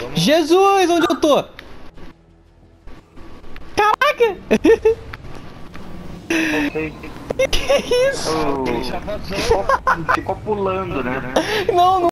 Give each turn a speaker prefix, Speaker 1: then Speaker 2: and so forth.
Speaker 1: Jesus, onde eu tô? Caraca!
Speaker 2: Voltei.
Speaker 1: Que isso?
Speaker 2: Ficou pulando, né?
Speaker 1: Não, não.